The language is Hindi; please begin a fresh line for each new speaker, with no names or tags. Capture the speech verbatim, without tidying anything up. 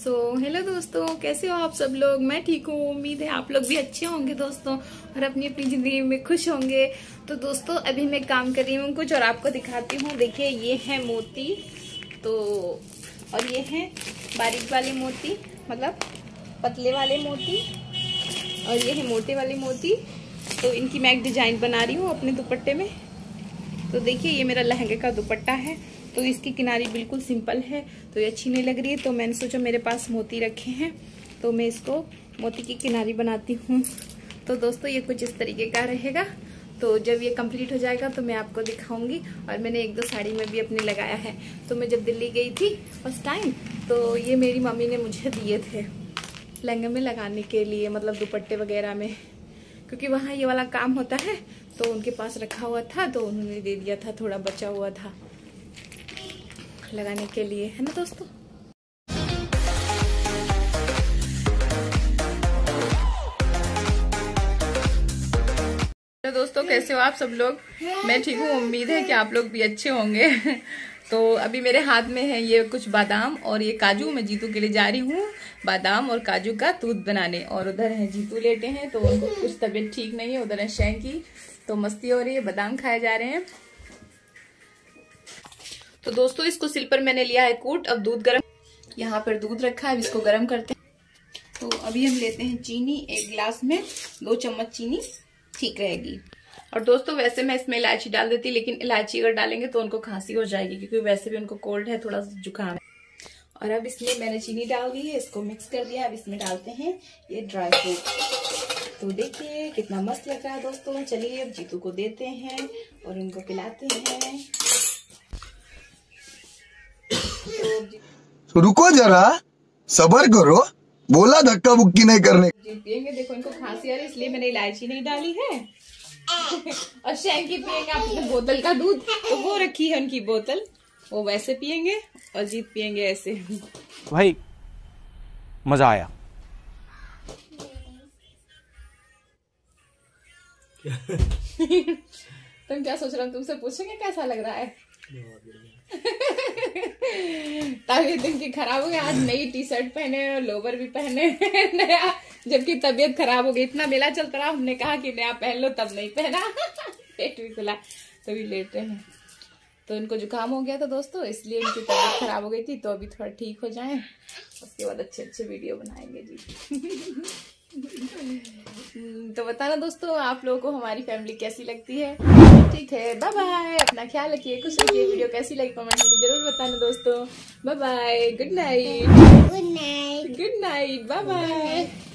सो हेलो दोस्तों, कैसे हो आप सब लोग। मैं ठीक हूँ, उम्मीद है आप लोग भी अच्छे होंगे दोस्तों और अपनी अपनी जिंदगी में खुश होंगे। तो दोस्तों अभी मैं काम कर रही हूँ कुछ और आपको दिखाती हूँ। देखिए ये है मोती, तो और ये है बारीक वाले मोती, मतलब पतले वाले मोती, और ये है मोटे वाले मोती। तो इनकी मैं एक डिजाइन बना रही हूँ अपने दुपट्टे में। तो देखिए ये मेरा लहंगे का दुपट्टा है, तो इसकी किनारी बिल्कुल सिंपल है, तो ये अच्छी नहीं लग रही है। तो मैंने सोचा मेरे पास मोती रखे हैं तो मैं इसको मोती की किनारी बनाती हूँ। तो दोस्तों ये कुछ इस तरीके का रहेगा। तो जब ये कंप्लीट हो जाएगा तो मैं आपको दिखाऊंगी। और मैंने एक दो साड़ी में भी अपने लगाया है। तो मैं जब दिल्ली गई थी फर्स्ट टाइम, तो ये मेरी मम्मी ने मुझे दिए थे लहंगे में लगाने के लिए, मतलब दुपट्टे वगैरह में, क्योंकि वहाँ ये वाला काम होता है। तो उनके पास रखा हुआ था तो उन्होंने दे दिया था, थोड़ा बचा हुआ था लगाने के लिए, है ना दोस्तों। तो दोस्तों कैसे हो आप सब लोग। मैं ठीक हूँ, उम्मीद है कि आप लोग भी अच्छे होंगे। तो अभी मेरे हाथ में है ये कुछ बादाम और ये काजू। मैं जीतू के लिए जा रही हूँ बादाम और काजू का दूध बनाने। और उधर है जीतू लेटे हैं, तो उनको कुछ तबीयत ठीक नहीं है। उधर है शैंकी, तो मस्ती हो रही है, बादाम खाए जा रहे हैं। तो दोस्तों इसको सिल पर मैंने लिया है कूट। अब दूध गर्म, यहाँ पर दूध रखा है, इसको गर्म करते हैं। तो अभी हम लेते हैं चीनी, एक गिलास में दो चम्मच चीनी ठीक रहेगी। और दोस्तों वैसे मैं इसमें इलायची डाल देती, लेकिन इलायची अगर डालेंगे तो उनको खांसी हो जाएगी, क्योंकि वैसे भी उनको कोल्ड है, थोड़ा सा जुकाम है। और अब इसमें मैंने चीनी डाल दी है, इसको मिक्स कर दिया। अब इसमें डालते हैं ये ड्राई फ्रूट। तो देखिए कितना मस्त लग रहा है दोस्तों। चलिए अब जीतू को देते हैं और उनको पिलाते हैं।
तो रुको जरा, सबर करो, बोला धक्का बुक्की नहीं करने।
जी पियेंगे, देखो इनको खांसी आ रही है इसलिए मैंने इलायची नहीं डाली है। और शैंकी पियेंगे अपने बोतल का दूध, तो वो रखी है उनकी बोतल, वो वैसे पियेंगे और जीत पियेंगे ऐसे।
भाई मजा आया।
तुम क्या सोच रहे हो, तुमसे पूछेंगे कैसा लग रहा है। तबीयत इनकी खराब हो गई, आज नई टी शर्ट पहने और लोवर भी पहने नया, जबकि तबीयत खराब हो गई। इतना मेला चलता रहा, हमने कहा कि नया पहन लो, तब नहीं पहना। पेट भी खुला, तभी लेट रहे हैं। तो इनको जुकाम हो गया था दोस्तों, इसलिए इनकी तबीयत खराब हो गई थी। तो अभी थोड़ा ठीक हो जाए, उसके बाद अच्छे अच्छे वीडियो बनाएंगे जी। तो बताना दोस्तों आप लोगों को हमारी फैमिली कैसी लगती है। ठीक है, बाय बाय, अपना ख्याल रखिए, खुश रखिए। वीडियो कैसी लगी कमेंट में जरूर बताना दोस्तों। Bye bye, good night, good night, good night, bye bye.